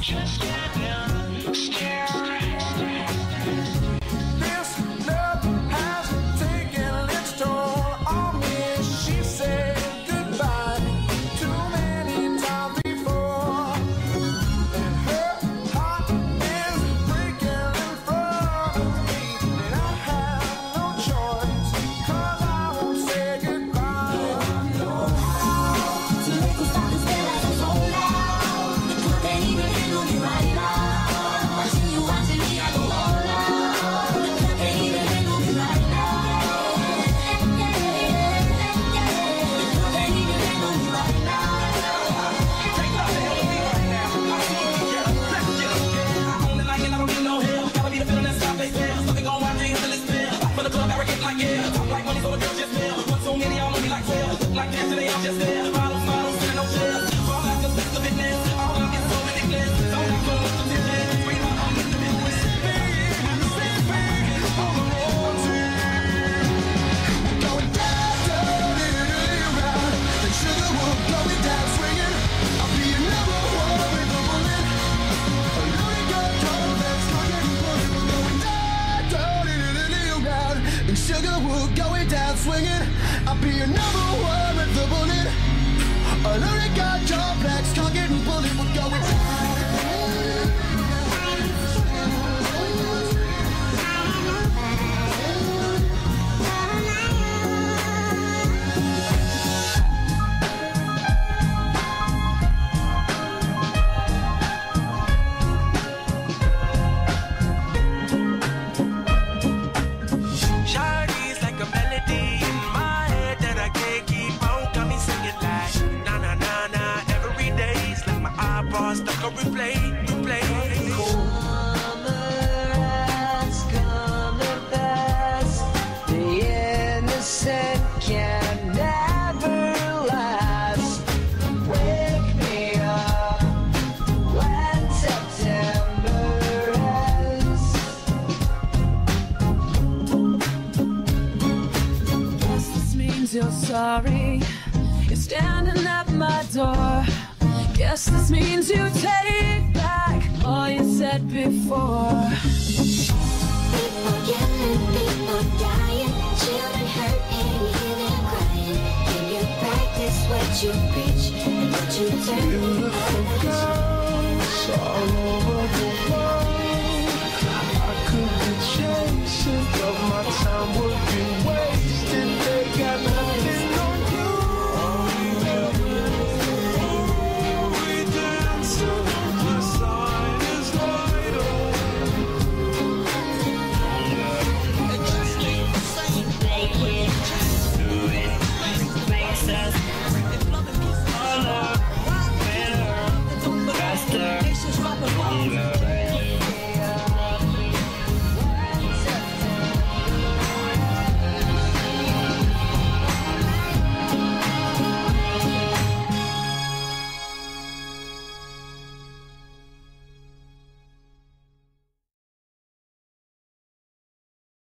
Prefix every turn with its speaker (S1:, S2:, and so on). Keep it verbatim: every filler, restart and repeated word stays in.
S1: just can't stare. This love has taken its toll on me. She said goodbye too many times before, and her heart is breaking in front of me, and I have no choice, 'cause I won't say goodbye.
S2: To make us stop this feel like I'm so loud. The club can't even handle me right now. Watching you, watching me, I go all out. The club can't even handle me right now. The club can't even handle me right now.
S3: Take off the hell of me right now. I see you, yeah, let's get it. I own it like it, I don't need no help. Gotta be the feeling that stop they feel. Something gon' wind until it's fair. For the club, I get like yeah. Talk like money, so the girls just fail. One so many, all money like twelve. Look like this, and they all just there. Models, models, sitting no chairs. Fall out 'cause that's the business. All I get so ridiculous. Don't have so much attention. Free my own in the business.
S1: Going down, down, in and around. And sugar will going down swinging. I'll be your number one with the bullet. A loaded gun, cold, that's swinging. We're going down, down, in and around. And sugar will going down swinging. I'll be your number one with the bullet. A loaded gun, cold, black, target and bullet. We're going down.
S4: Shawty's like a melody in my head that I can't keep out. Got me singing like na na na na every day. It's like my eyeballs stuck on replay, replay.
S5: Summer has come to pass. The innocent can never last. Wake me up when September ends. Guess this means you're sorry. You're standing at my door. Guess this means you take back all you said before.
S2: People killing, people dying, children hurt and you hear them crying. Can you practice what you preach and what you turn?